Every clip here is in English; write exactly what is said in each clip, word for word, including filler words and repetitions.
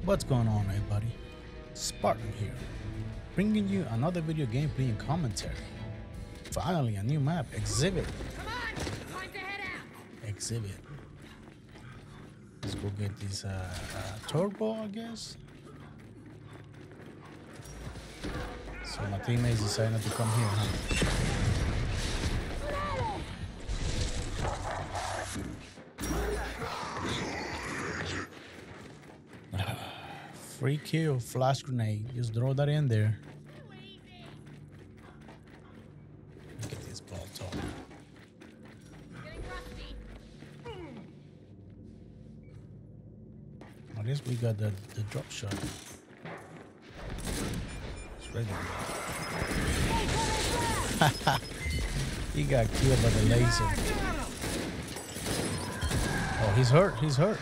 What's going on, everybody? Spartan here, bringing you another video gameplay and commentary. Finally, a new map, Exhibit. Come on, time to head out. Exhibit. Let's go get this uh, uh, turbo, I guess. So my teammates decided not to come here, huh? Free kill, flash grenade. Just throw that in there. Look at this ball top. Getting rusty. At least we got the, the drop shot. It's ready. He got killed by the laser. Oh, he's hurt. He's hurt.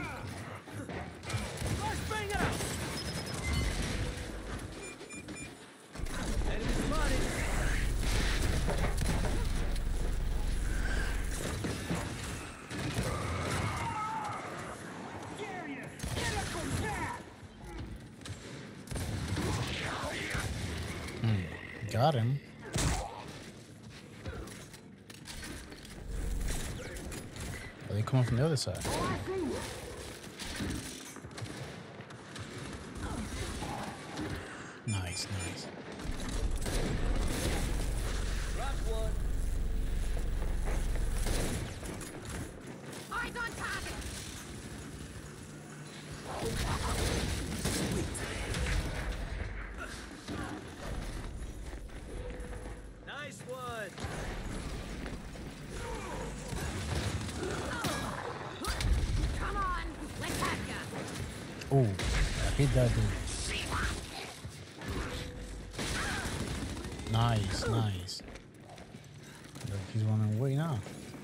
Got him. Are they coming from the other side? Nice, nice. Eyes on target. Nice one. Come on, let's have ya. Oh, I hit that dude. Nice, nice. Look, he's running away now.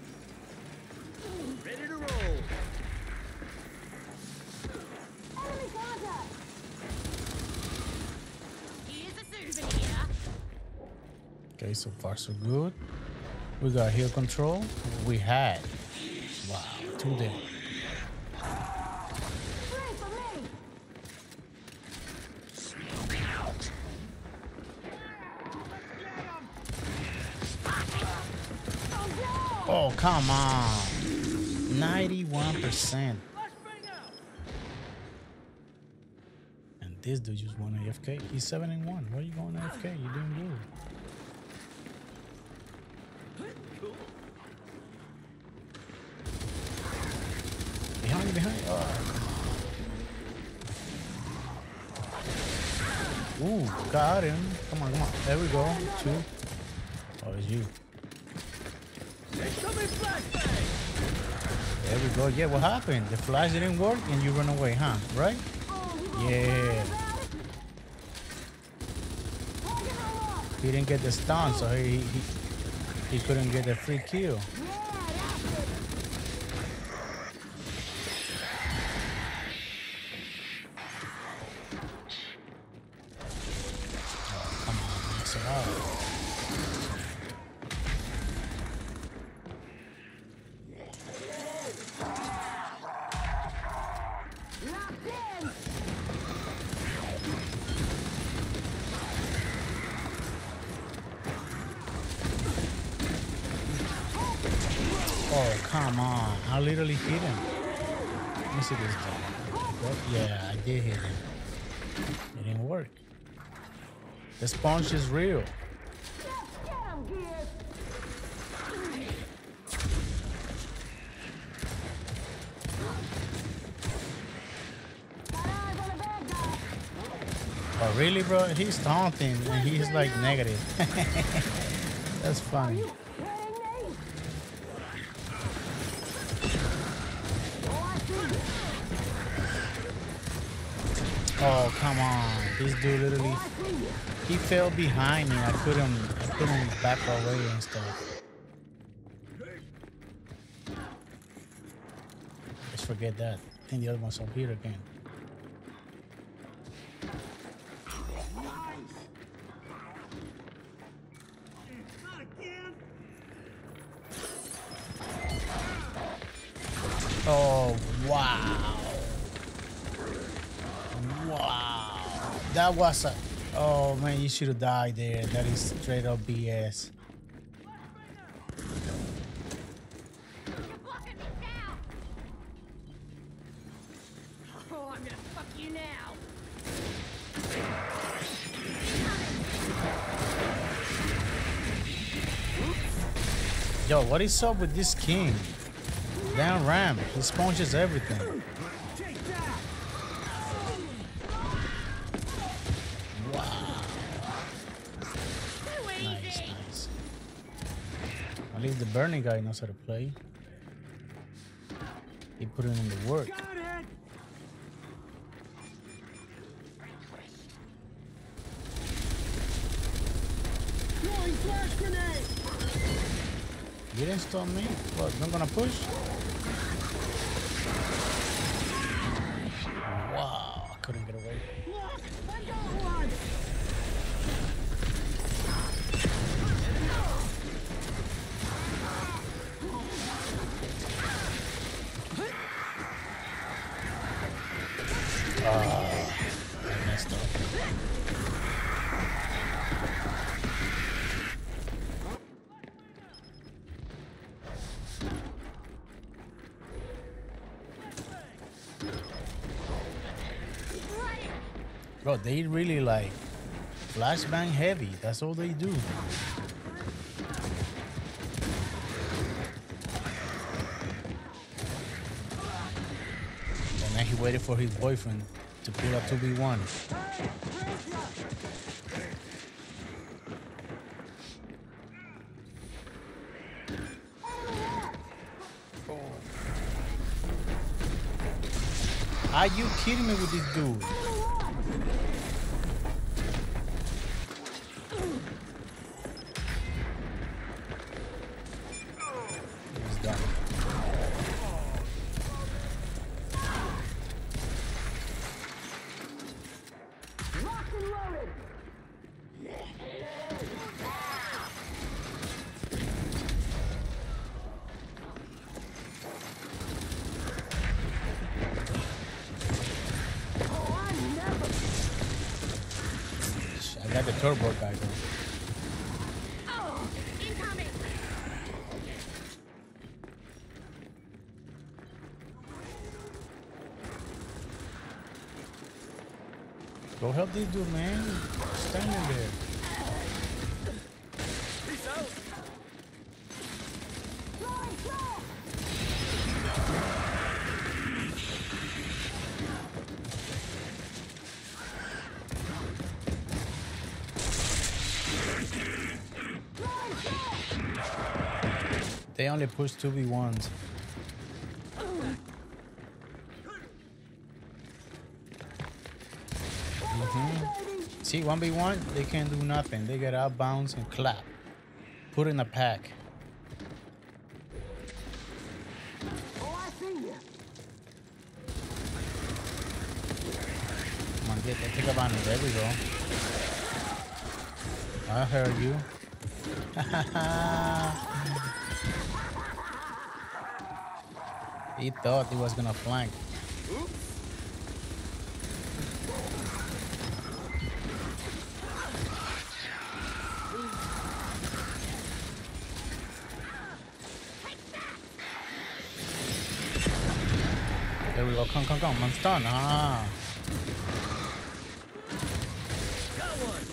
Ready to roll. Here's a souvenir. Okay, so far so good. We got heel control. We had. Wow, two dead. Oh, come on. ninety-one percent. And this dude just won A F K. He's seven and one. Why are you going A F K? You're doing good. Behind you, behind you. Oh. Ooh, got him. Come on, come on. There we go. Two. Oh, it's you. There we go. Yeah, what happened? The flash didn't work and you run away, huh? Right? Yeah. He didn't get the stun, so he he, he couldn't get the free kill. Oh, come on, mix it up. Oh, come on. I literally hit him. Let me see this guy. Yeah, I did hit him. It didn't work. The sponge is real. Oh, really, bro? He's taunting and he's like negative. That's funny. Oh, come on. This dude literally, he fell behind me. I couldn't, I couldn't back away and stuff. Let's forget that. I think the other one's up here again. Oh, wow. That was a. Oh man, you should have died there. That is straight up B S. You're blocking me now. Oh, I'm gonna fuck you now. Yo, what is up with this king? Down ram. He sponges everything. Wow. Too easy. Nice, nice. At least the burning guy knows how to play. He put in the work. You didn't stop me? What, not gonna push? Wow, I couldn't get away. Ah, I messed up. Bro, they really like flashbang heavy. That's all they do. And then he waited for his boyfriend to pull a two v one. Are you kidding me with this dude? He's done. I got the turbo guy though. Oh, incoming. Go help this dude, man. Standing there. Peace out. They only push two v ones. Mm-hmm. See, one v one, they can't do nothing. They get out bounce and clap. Put in a pack. Come on, get take advantage. There we go. I heard you. He thought he was gonna flank. There we go. Come, come, come. I'm stunned. Ah. Got one.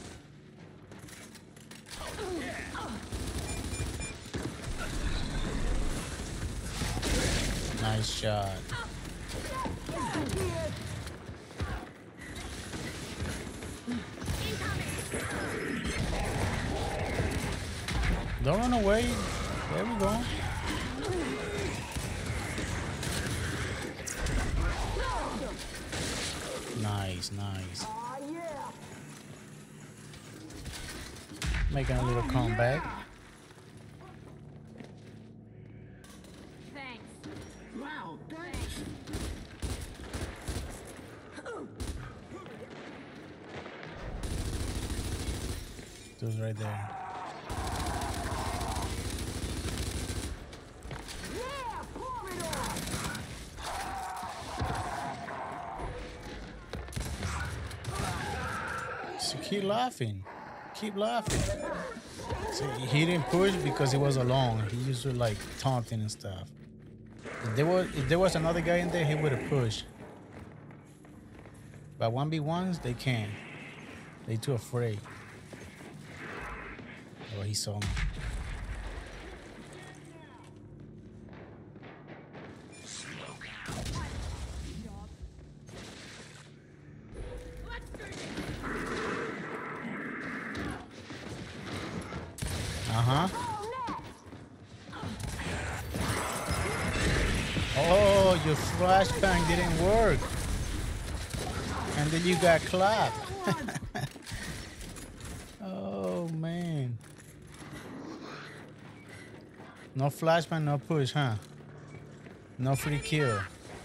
Nice shot. Don't run away. There we go. Nice, nice. Making a little comeback. Thanks. Wow, thanks. Dude's right there. Yeah, pour it on. So keep laughing. Keep laughing. So he didn't push because he was alone. He used to like taunting and stuff. If there was if there was another guy in there, he would have pushed. But one v ones, they can't. They too afraid. Oh, he saw me. Uh-huh. Oh, your flashbang didn't work. And then you got clapped. Oh, man. No flashbang, no push, huh? No free kill.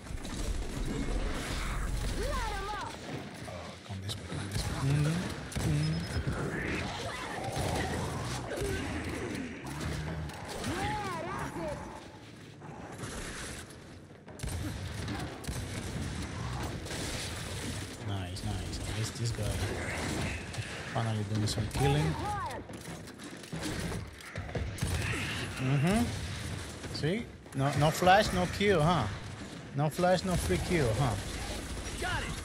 Oh, come this way, come this way. Mm-hmm. Mm-hmm. Nice, nice. At least this guy finally doing some killing. Mm-hmm. See? No no flash, no kill, huh? No flash, no free kill, huh? Got it.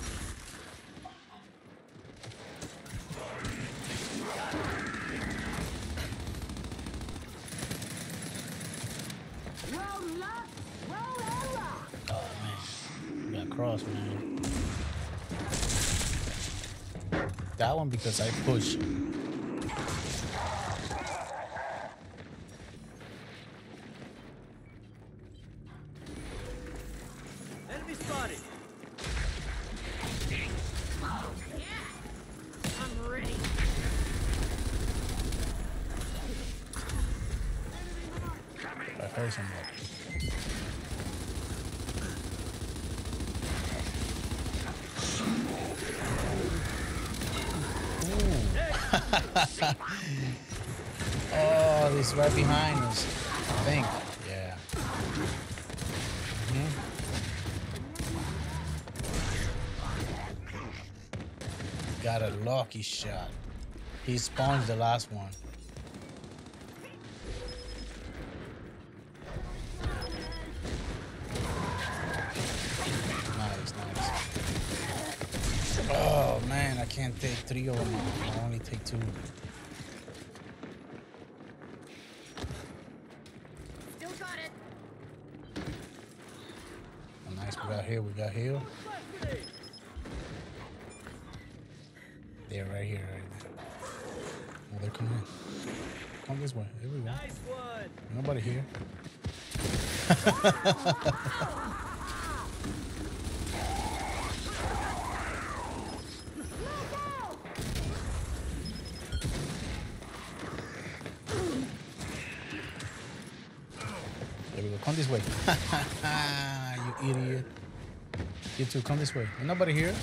Oh man. You got cross, man. That one because I pushed. Enemy spotted. I'm ready. I heard somebody. Oh, he's right behind us. I think. Yeah. Mhm. Got a lucky shot. He spawned the last one. Nice, nice. Oh man, I can't take three of them. I only take two. Still got it. Oh, nice, we got here, we got here. They're right here, right there. Oh, they're coming in. Come this way. Here we go. Nice one. Nobody here. There we go. Come this way. You idiot. You too. Come this way. Ain't nobody here.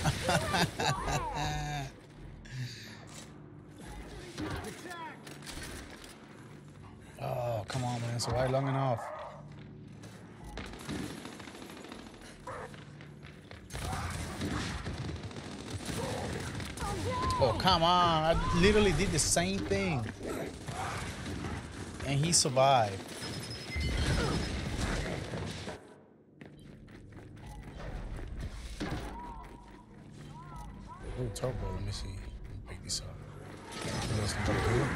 Oh, come on, man. So why long enough? Oh, come on. I literally did the same thing. And he survived. Oh, turbo. Let me see. Let me pick this up. There's nobody here.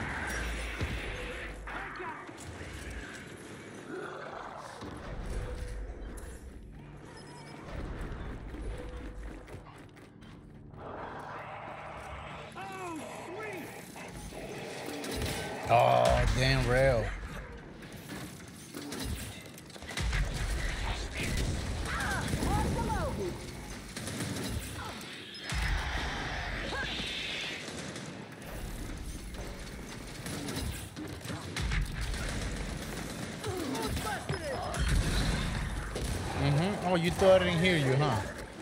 Oh, damn rail. Mm-hmm. Oh, you thought I didn't hear you, huh?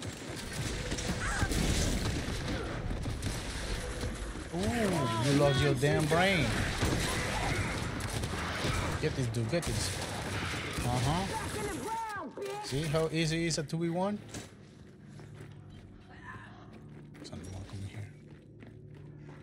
Ooh, you lost your damn brain. Get this dude, get this. Uh-huh. See how easy it is a two v one? Something wrong coming here.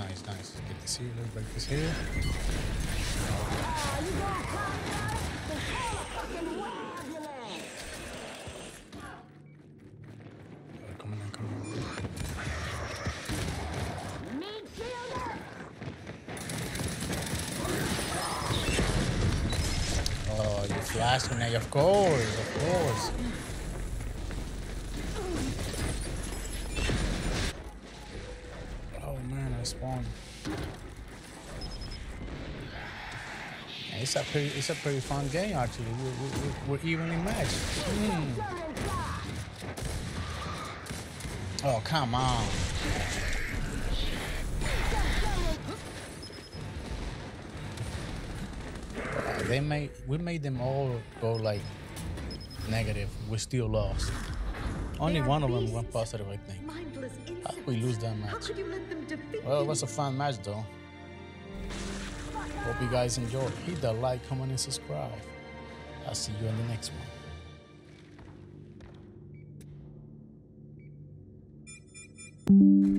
nice, nice. Get this here. Let's break this here. Ah, you gonna come now? The hell fucking ambulance! Oh, come on, now, come on. Meat fielder! Oh, you flash grenade, of course, of course. Oh man, I spawned. Yeah, it's a pretty, it's a pretty fun game actually. We're, we're, we're evenly matched. Mm. Oh come on. Uh, they made, we made them all go like negative. We still lost. Only one of them went positive, I think. Mindless How did we lose that How match? could you let them defeat Well, it you? was a fun match though. Hope you guys enjoyed. Hit the like, comment, and subscribe. I'll see you in the next one.